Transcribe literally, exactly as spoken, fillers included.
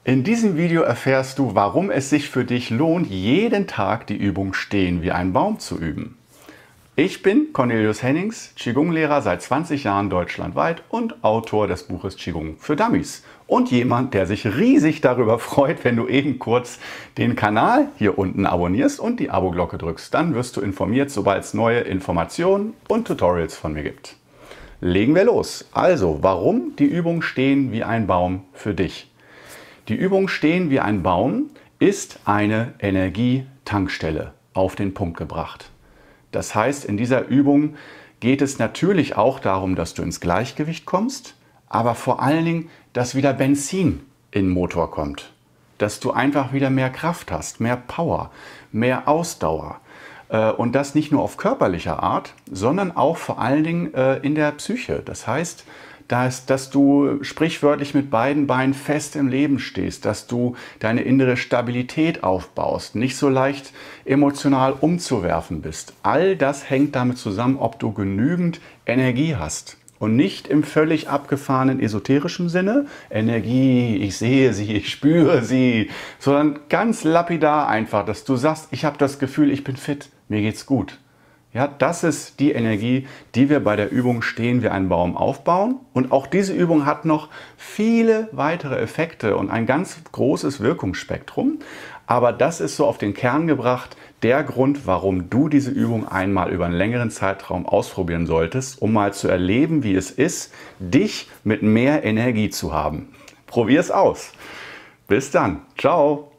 In diesem Video erfährst du, warum es sich für dich lohnt, jeden Tag die Übung Stehen wie ein Baum zu üben. Ich bin Cornelius Hennings, Qigong-Lehrer seit zwanzig Jahren deutschlandweit und Autor des Buches Qigong für Dummies. Und jemand, der sich riesig darüber freut, wenn du eben kurz den Kanal hier unten abonnierst und die Abo-Glocke drückst. Dann wirst du informiert, sobald es neue Informationen und Tutorials von mir gibt. Legen wir los. Also, warum die Übung Stehen wie ein Baum für dich? Die Übung Stehen wie ein Baum ist eine Energietankstelle auf den Punkt gebracht. Das heißt, in dieser Übung geht es natürlich auch darum, dass du ins Gleichgewicht kommst, aber vor allen Dingen, dass wieder Benzin in den Motor kommt. Dass du einfach wieder mehr Kraft hast, mehr Power, mehr Ausdauer. Und das nicht nur auf körperlicher Art, sondern auch vor allen Dingen in der Psyche. Das heißt, dass, dass du sprichwörtlich mit beiden Beinen fest im Leben stehst, dass du deine innere Stabilität aufbaust, nicht so leicht emotional umzuwerfen bist. All das hängt damit zusammen, ob du genügend Energie hast. Und nicht im völlig abgefahrenen esoterischen Sinne, Energie, ich sehe sie, ich spüre sie, sondern ganz lapidar einfach, dass du sagst, ich habe das Gefühl, ich bin fit, mir geht's gut. Ja, das ist die Energie, die wir bei der Übung Stehen wie ein Baum aufbauen. Und auch diese Übung hat noch viele weitere Effekte und ein ganz großes Wirkungsspektrum. Aber das ist so auf den Kern gebracht der Grund, warum du diese Übung einmal über einen längeren Zeitraum ausprobieren solltest, um mal zu erleben, wie es ist, dich mit mehr Energie zu haben. Probier es aus. Bis dann. Ciao.